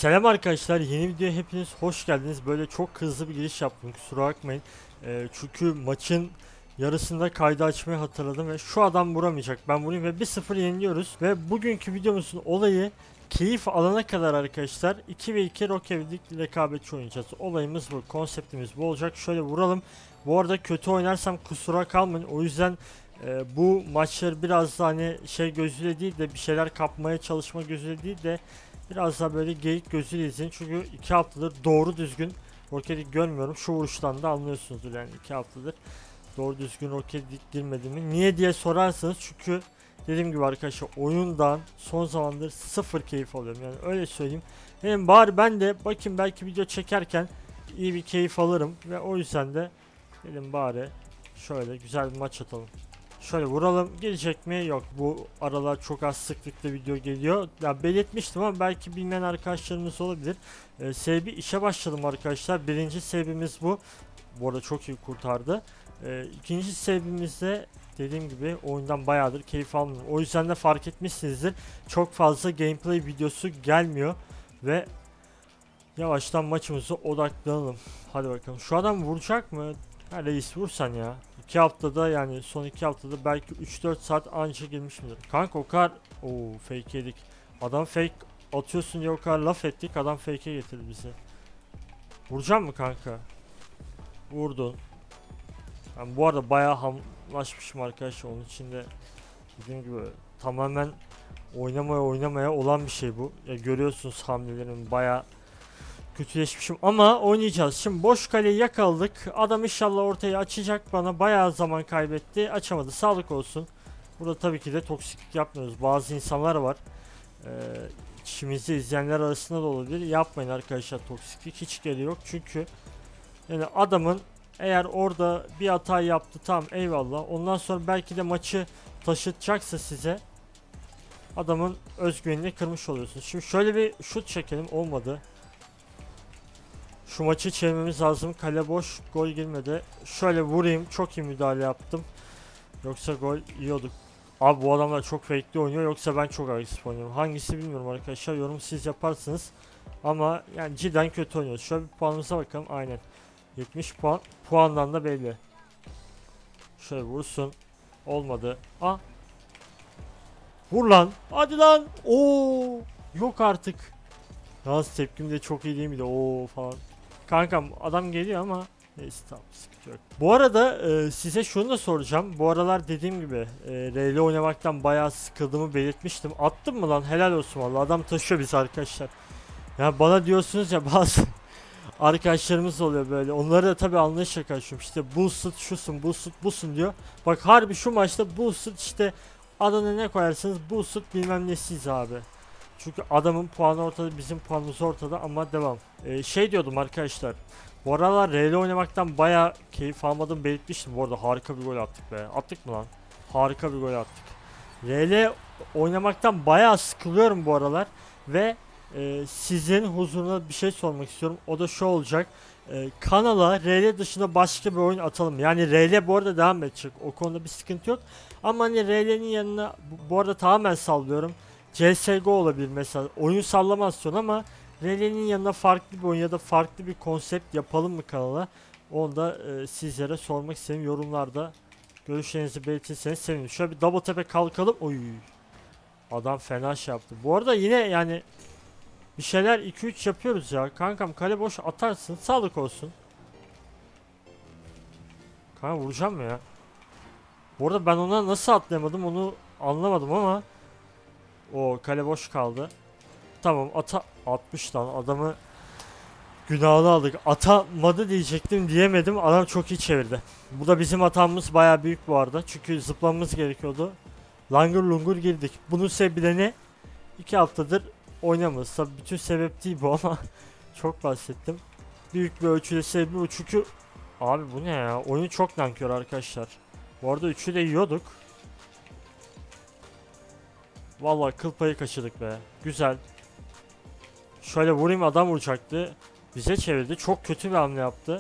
Selam arkadaşlar, yeni videoya hepiniz hoş geldiniz. Böyle çok hızlı bir giriş yaptım, kusura bakmayın. Çünkü maçın yarısında kaydı açmayı hatırladım ve şu adam vuramayacak, ben vurayım ve 1-0 yeniliyoruz. Ve bugünkü videomuzun olayı keyif alana kadar arkadaşlar 2 ve 2 Rocket League rekabetçi oynayacağız. Olayımız bu, konseptimiz bu olacak. Şöyle vuralım. Bu arada kötü oynarsam kusura kalmayın, o yüzden bu maçları biraz da hani şey gözüyle değil de bir şeyler kapmaya çalışma gözüyle değil de biraz daha böyle geyik gözüyle izleyin, çünkü 2 haftadır doğru düzgün Rocket League görmüyorum. Şu vuruştan da anlıyorsunuzdur, yani 2 haftadır doğru düzgün Rocket League girmediğimi. Niye diye sorarsanız, çünkü dediğim gibi arkadaşlar oyundan son zamandır sıfır keyif alıyorum, yani öyle söyleyeyim. Hem bari ben de bakayım, belki video çekerken iyi bir keyif alırım ve o yüzden de dedim bari şöyle güzel bir maç atalım. Şöyle vuralım. Gelecek mi? Yok. Bu aralar çok az sıklıkla video geliyor. Ya belirtmiştim ama belki bilmeyen arkadaşlarımız olabilir. Sebebi işe başladım arkadaşlar. Birinci sebebimiz bu. Bu arada çok iyi kurtardı. İkinci sebebimiz de dediğim gibi oyundan bayağıdır keyif almıyorum. O yüzden de fark etmişsinizdir, çok fazla gameplay videosu gelmiyor ve yavaştan maçımıza odaklanalım. Hadi bakalım. Şu adam vuracak mı? Ha, reis vursan ya. 2 haftada, yani son 2 haftada belki 3-4 saat anca girmişimdir. Kanka o kadar fake yedik. Adam fake atıyorsun diye o kadar laf ettik. Adam fake'e getirdi bizi. Vuracak mı kanka? Vurdun. Ben bu arada bayağı hamlaşmışım arkadaşlar, onun içinde dediğim gibi tamamen oynamaya olan bir şey bu. Ya görüyorsunuz hamlelerimi, bayağı kötüleşmişim ama oynayacağız. Şimdi boş kaleyi yakaladık. Adam inşallah ortaya açacak bana. Bayağı zaman kaybetti. Açamadı. Sağlık olsun. Burada tabii ki de toksiklik yapmıyoruz. Bazı insanlar var. İşimizi izleyenler arasında da olabilir. Yapmayın arkadaşlar toksiklik. Hiç gereği yok. Çünkü yani adamın eğer orada bir hata yaptı, tamam eyvallah. Ondan sonra belki de maçı taşıtacaksa size, adamın özgüvenini kırmış oluyorsunuz. Şimdi şöyle bir şut çekelim. Olmadı. Şu maçı çevirmemiz lazım. Kale boş. Gol girmedi. Şöyle vurayım. Çok iyi müdahale yaptım. Yoksa gol yiyorduk. Abi bu adamlar çok fake'li oynuyor. Yoksa ben çok agresif oynuyorum. Hangisi bilmiyorum arkadaşlar. Yorum siz yaparsınız. Ama yani cidden kötü oynuyoruz. Şöyle bir puanımıza bakalım. Aynen. 70 puan. Puandan da belli. Şöyle vursun. Olmadı. Ah. Vur lan. Hadi lan. Oo. Yok artık. Yalnız tepkim de çok iyi değil miydi? Oo falan. Kankam adam geliyor ama neyse, tamam, sıkıntı yok. Bu arada size şunu da soracağım. Bu aralar dediğim gibi RL oynamaktan bayağı sıkıldığımı belirtmiştim. Attım mı lan? Helal olsun vallahi. Adam taşıyor biz arkadaşlar. Ya bana diyorsunuz ya, bazı arkadaşlarımız oluyor böyle. Onları da tabii anlayışla karşılıyorum. İşte boosted şusun, boosted busun diyor. Bak harbi şu maçta boosted, işte adına ne koyarsınız boosted bilmem nesiyiz abi. Çünkü adamın puanı ortada, bizim puanımız ortada ama devam. Şey diyordum arkadaşlar. Bu aralar RL oynamaktan bayağı keyif almadığımı belirtmiştim. Bu arada harika bir gol attık be. Attık mı lan? Harika bir gol attık. RL oynamaktan bayağı sıkılıyorum bu aralar. Ve sizin huzuruna bir şey sormak istiyorum. O da şu olacak. Kanala RL dışında başka bir oyun atalım. Yani RL bu arada devam edecek. O konuda bir sıkıntı yok. Ama hani RL'nin yanına bu arada tamamen sallıyorum. CSGO olabilir mesela. Oyun sallamasyon ama RL'nin yanına farklı bir oyun ya da farklı bir konsept yapalım mı kanala? Onu da sizlere sormak istedim. Yorumlarda görüşlerinizi belirtirseniz sevinirim. Şöyle bir double tepe kalkalım. Oy. Adam fena şey yaptı. Bu arada yine yani bir şeyler 2-3 yapıyoruz ya. Kankam kale boş atarsın. Sağlık olsun. Kanka vuracağım mı ya? Bu arada ben ona nasıl atlayamadım onu anlamadım ama o kale boş kaldı. Tamam, 60 lan adamı günahını aldık. Atamadı diyecektim, diyemedim. Adam çok iyi çevirdi. Bu da bizim hatamız bayağı büyük bu arada. Çünkü zıplamamız gerekiyordu. Langır lungur girdik. Bunun sebebi de ne? 2 haftadır oynamıyoruz. Tabii bütün sebep değil bu ama çok bahsettim. Büyük bir ölçüde sebebi bu. Çünkü abi bu ne ya? Oyun çok nankör arkadaşlar. Bu arada 3'ü de yiyorduk. Vallahi kıl payı kaçırdık be. Güzel. Şöyle vurayım, adam vuracaktı. Bize çevirdi. Çok kötü bir hamle yaptı.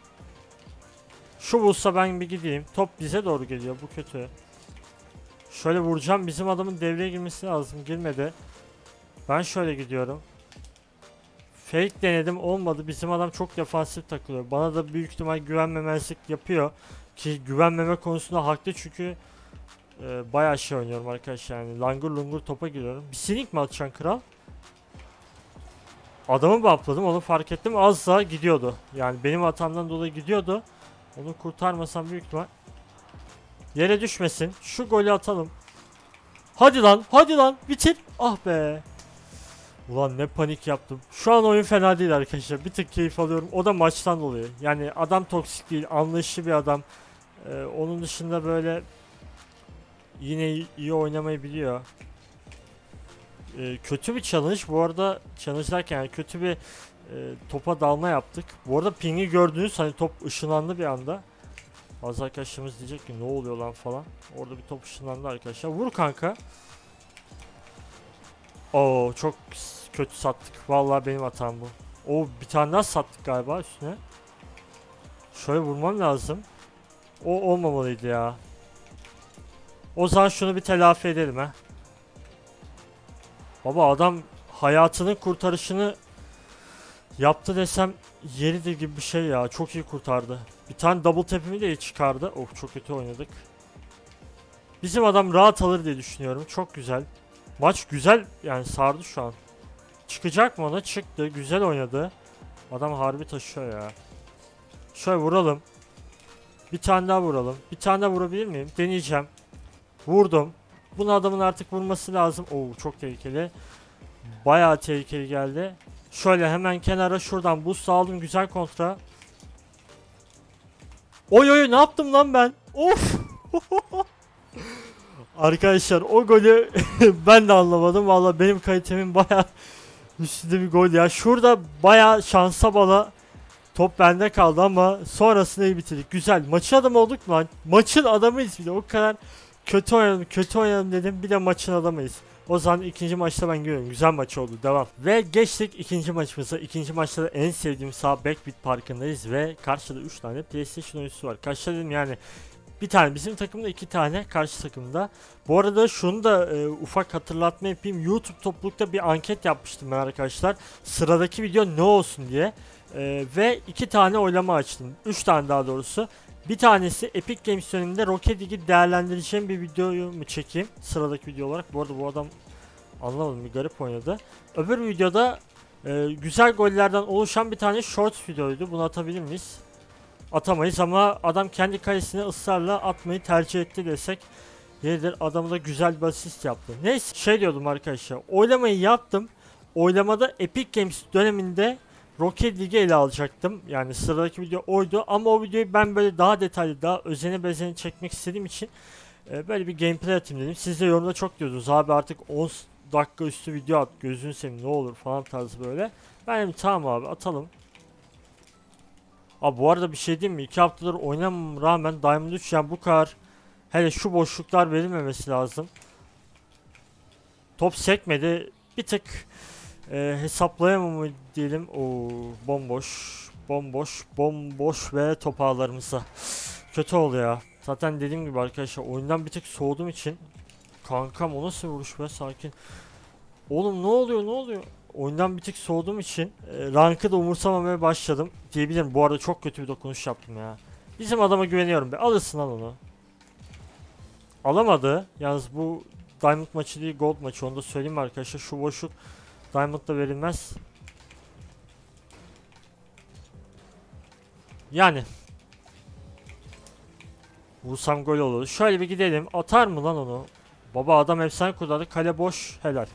Şu vursa ben bir gideyim. Top bize doğru geliyor. Bu kötü. Şöyle vuracağım. Bizim adamın devreye girmesi lazım. Girmedi. Ben şöyle gidiyorum. Fake denedim, olmadı. Bizim adam çok defansif takılıyor. Bana da büyük ihtimal güvenmemezlik yapıyor. Ki güvenmeme konusunda haklı çünkü bayağı şey oynuyorum arkadaşlar, yani langur lungur topa giriyorum. Bir sinik mi atacaksın kral? Adamı bump'ladım, onu fark ettim, az daha gidiyordu. Yani benim hatamdan dolayı gidiyordu. Onu kurtarmasam büyük ihtimal. Yere düşmesin. Şu golü atalım. Hadi lan, hadi lan, bitir. Ah be. Ulan ne panik yaptım. Şu an oyun fena değil arkadaşlar. Bir tık keyif alıyorum. O da maçtan dolayı. Yani adam toksik değil, anlayışlı bir adam. Onun dışında böyle yine iyi oynamayı biliyor. Kötü bir challenge. Bu arada challenge derken yani kötü bir topa dalma yaptık. Bu arada ping'i gördünüz, hani top ışınlandı bir anda. Bazı arkadaşlarımız diyecek ki ne oluyor lan falan. Orada bir top ışınlandı arkadaşlar. Vur kanka. Oo çok kötü sattık. Vallahi benim hatam bu. O bir tane daha sattık galiba üstüne. Şöyle vurmam lazım. O olmamalıydı ya. O zaman şunu bir telafi edelim ha. Baba adam hayatının kurtarışını yaptı desem yeridir gibi bir şey ya. Çok iyi kurtardı. Bir tane double tap'imi de iyi çıkardı. Oh çok kötü oynadık. Bizim adam rahat alır diye düşünüyorum. Çok güzel. Maç güzel yani, sardı şu an. Çıkacak mı ona? Çıktı. Güzel oynadı. Adam harbi taşıyor ya. Şöyle vuralım. Bir tane daha vuralım. Bir tane daha vurabilir miyim? Deneyeceğim. Vurdum. Bunu adamın artık vurması lazım. Oo çok tehlikeli. Bayağı tehlikeli geldi. Şöyle hemen kenara şuradan boost aldım. Güzel kontra. Oy oy ne yaptım lan ben? Of. Arkadaşlar o golü ben de anlamadım. Vallahi benim kalitemin bayağı üstünde bir gol ya. Şurada bayağı şansa bala top bende kaldı ama sonrasında iyi bitirdik. Güzel. Maçın adamı olduk mu lan? Maçın adamıyız bir de. O kadar kötü oynadım dedim. Bir de maçın adamıyız. O zaman ikinci maçta ben görüyorum. Güzel maç oldu. Devam. Ve geçtik ikinci maçımıza. İkinci maçta da en sevdiğim sağ Backbeat Parkı'ndayız ve karşıda 3 tane PlayStation oyuncusu var. Karşıda dedim yani bir tane bizim takımda, 2 tane karşı takımda. Bu arada şunu da ufak hatırlatma yapayım. YouTube toplulukta bir anket yapmıştım ben arkadaşlar. Sıradaki video ne olsun diye. Ve 2 tane oylama açtım. 3 tane daha doğrusu. Bir tanesi Epic Games döneminde Rocket League'i değerlendireceğim bir videoyu mu çekeyim sıradaki video olarak. Bu arada bu adam anlamadım, bir garip oynadı. Öbür videoda güzel gollerden oluşan bir tane short videoydu. Bunu atabilir miyiz? Atamayız ama adam kendi kalesine ısrarla atmayı tercih etti desek yeridir. Adamı da güzel bir asist yaptı. Neyse şey diyordum arkadaşlar. Oylamayı yaptım. Oylamada Epic Games döneminde Rocket League'i ele alacaktım. Yani sıradaki video oydu ama o videoyu ben böyle daha detaylı, daha özeni bezeni çekmek istediğim için böyle bir gameplay atayım dedim. Siz de yorumda çok diyordunuz abi artık 10 dakika üstü video at, gözünü seveyim ne olur falan tarzı böyle. Ben dedim tamam abi atalım. Abi bu arada bir şey diyeyim mi? 2 haftadır oynamam rağmen Diamond 3 yani bu kadar, hele şu boşluklar verilmemesi lazım. Top sekmedi. Bir tık hesaplayamam diyelim. O bomboş ve top ağlarımıza. Kötü oldu ya. Zaten dediğim gibi arkadaşlar oyundan bir tık soğuduğum için. Kankam o nasıl vuruş be, sakin. Oğlum ne oluyor? Oyundan bir tık soğuduğum için rankı da umursamamaya başladım diyebilirim. Bu arada çok kötü bir dokunuş yaptım ya. Bizim adama güveniyorum be. Alırsın lan onu. Alamadı. Yalnız bu Diamond maçı değil, Gold maçı. Onu da söyleyeyim arkadaşlar. Şu boşluk Diamond'da verilmez. Yani vursam gol olur. Şöyle bir gidelim. Atar mı lan onu? Baba adam efsane kurtardı. Kale boş. Helal.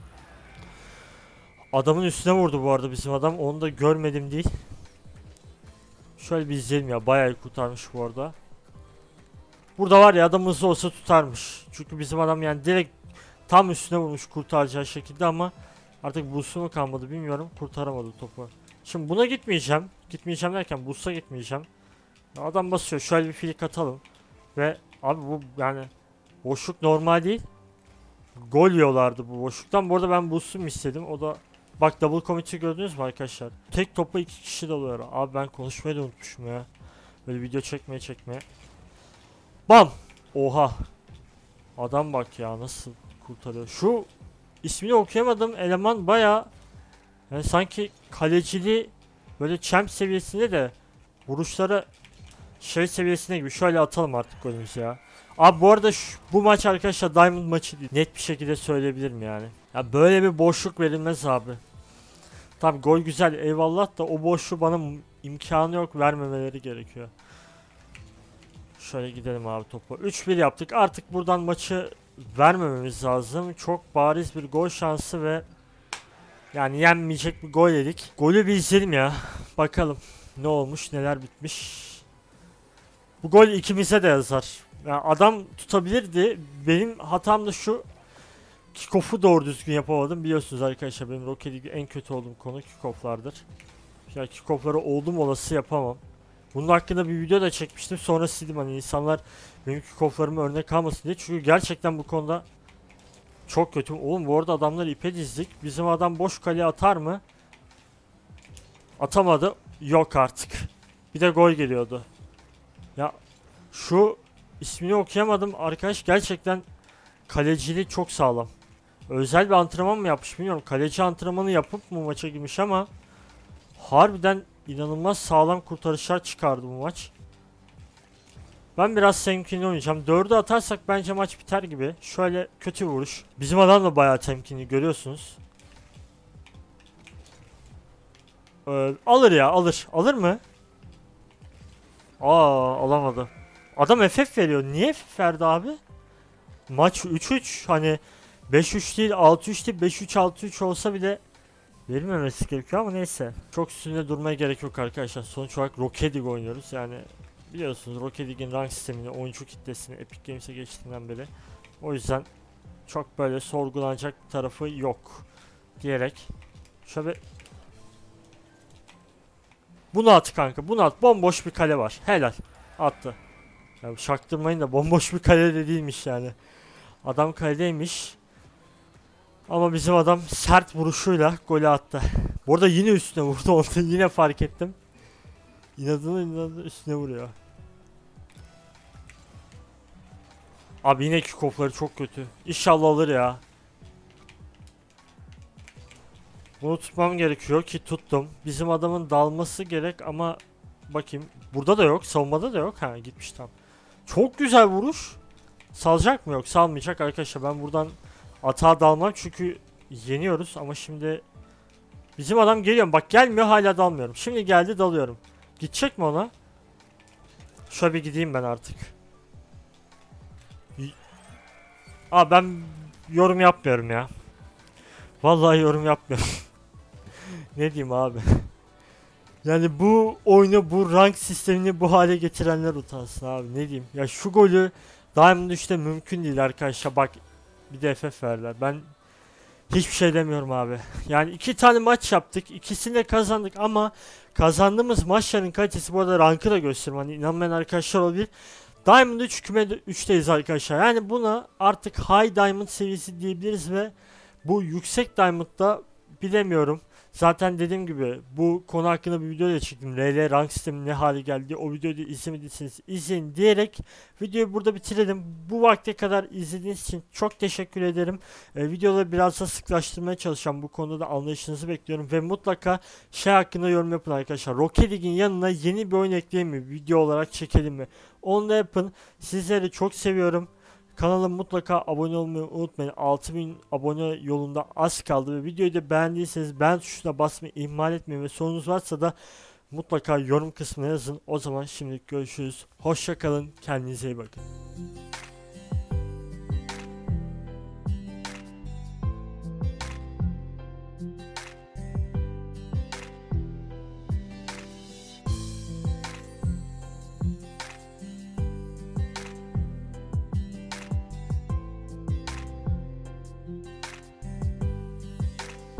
Adamın üstüne vurdu bu arada bizim adam. Onu da görmedim değil. Şöyle bir izleyelim ya. Bayağı iyi kurtarmış bu arada. Burada var ya adam hızlı olsa tutarmış. Çünkü bizim adam yani direkt tam üstüne vurmuş kurtaracağı şekilde ama artık boost'u mu kalmadı bilmiyorum. Kurtaramadı topu. Şimdi buna gitmeyeceğim. Gitmeyeceğim derken boost'a gitmeyeceğim. Adam basıyor. Şöyle bir flick atalım. Ve abi bu yani boşluk normal değil. Gol yiyorlardı bu boşluktan. Bu arada ben boost'um istedim. O da bak double commit'i gördünüz mü arkadaşlar? Tek topa 2 kişi dalıyor. Abi ben konuşmayı da unutmuşum ya. Böyle video çekmeye. Bam! Oha! Adam bak ya nasıl kurtarıyor. Şu ismini okuyamadım eleman baya Yani sanki kaleciliği böyle champ seviyesinde de vuruşları şey seviyesine gibi. Şöyle atalım artık golümüzü ya. Abi bu arada bu maç arkadaşlar Diamond maçı değil. Net bir şekilde söyleyebilirim yani. Ya böyle bir boşluk verilmez abi. Tabi gol güzel eyvallah da o boşluğu bana imkanı yok, vermemeleri gerekiyor. Şöyle gidelim abi topa. 3-1 yaptık. Artık buradan maçı vermememiz lazım. Çok bariz bir gol şansı ve yani yenmeyecek bir gol yedik. Golü bir izleyelim ya. Bakalım ne olmuş, neler bitmiş. Bu gol ikimize de yazar. Yani adam tutabilirdi. Benim hatam da şu. Kickoff'u doğru düzgün yapamadım. Biliyorsunuz arkadaşlar benim Rocket League'de en kötü olduğum konu kickoff'lardır. Ya kickoff'ları oldum olası yapamam. Bunun hakkında bir video da çekmiştim. Sonra sildim, hani insanlar benim kickoff'larımı örnek almasın diye. Çünkü gerçekten bu konuda çok kötüyüm. Oğlum bu arada adamları ipe dizdik. Bizim adam boş kaleye atar mı? Atamadı. Yok artık. Bir de gol geliyordu. Ya şu ismini okuyamadım. Arkadaş gerçekten kaleciliği çok sağlam. Özel bir antrenman mı yapmış bilmiyorum. Kaleci antrenmanı yapıp mı maça girmiş ama harbiden inanılmaz sağlam kurtarışlar çıkardı bu maç. Ben biraz temkinli oynayacağım. 4'ü atarsak bence maç biter gibi. Şöyle kötü vuruş. Bizim adam da bayağı temkinli, görüyorsunuz. Alır ya, alır. Alır mı? Alamadı. Adam FF veriyor. Niye FF verdi abi? Maç 3-3. Hani 5-3 değil, 6-3 değil, 5-3 6-3 olsa bile verilmemesi gerekiyor ama neyse. Çok üstünde durmaya gerek yok arkadaşlar. Sonuç olarak Rocket League oynuyoruz. Yani biliyorsunuz Rocket League'in rank sistemini, oyuncu kitlesini Epic Games'e geçtiğinden beri. O yüzden çok böyle sorgulanacak bir tarafı yok diyerek şöyle bunu at kanka, bunu at. Bomboş bir kale var. Helal. Attı. Ya şaktırmayın da bomboş bir kale de değilmiş yani. Adam kaledeymiş. Ama bizim adam sert vuruşuyla golü attı. Bu arada yine üstüne vurdu, onu yine fark ettim. İnadına üstüne vuruyor. Abi yine kickoff'ları çok kötü. İnşallah alır ya. Bunu tutmam gerekiyor ki tuttum. Bizim adamın dalması gerek ama bakayım. Burada da yok, savunmada da yok. Ha gitmiş tam. Çok güzel vuruş. Salacak mı? Yok, salmayacak arkadaşlar. Ben buradan atağa dalmam çünkü yeniyoruz ama şimdi bizim adam geliyor. Bak gelmiyor, hala dalmıyorum. Şimdi geldi, dalıyorum. Gidecek mi ona? Şöyle bir gideyim ben artık. Ben yorum yapmıyorum ya. Vallahi yorum yapmıyorum. Ne diyeyim abi? Yani bu oyunu, bu rank sistemini bu hale getirenler utansın abi. Ne diyeyim? Ya şu golü Diamond 3'te mümkün değil arkadaşlar. Bak bir de FF verdiler. Ben hiçbir şey demiyorum abi. Yani 2 tane maç yaptık. İkisini de kazandık ama kazandığımız maçların kalitesi, bu arada rankı da gösteririm. Hani inanmayan arkadaşlar olabilir. Diamond 3 küme 3'teyiz arkadaşlar. Yani buna artık High Diamond seviyesi diyebiliriz ve bu yüksek Diamond'da bilemiyorum. Zaten dediğim gibi bu konu hakkında bir video da çektim. RL rank sistemi ne hale geldi. O videoyu da izlemediyseniz izleyin diyerek videoyu burada bitirelim. Bu vakte kadar izlediğiniz için çok teşekkür ederim. Videoları biraz da sıklaştırmaya çalışacağım. Bu konuda da anlayışınızı bekliyorum. Ve mutlaka şey hakkında yorum yapın arkadaşlar. Rocket League'in yanına yeni bir oyun ekleyelim mi? Video olarak çekelim mi? Onu da yapın. Sizleri çok seviyorum. Kanala mutlaka abone olmayı unutmayın. 6000 abone yolunda az kaldı ve videoyu da beğendiyseniz beğen tuşuna basmayı ihmal etmeyin ve sorunuz varsa da mutlaka yorum kısmına yazın. O zaman şimdilik görüşürüz. Hoşça kalın. Kendinize iyi bakın.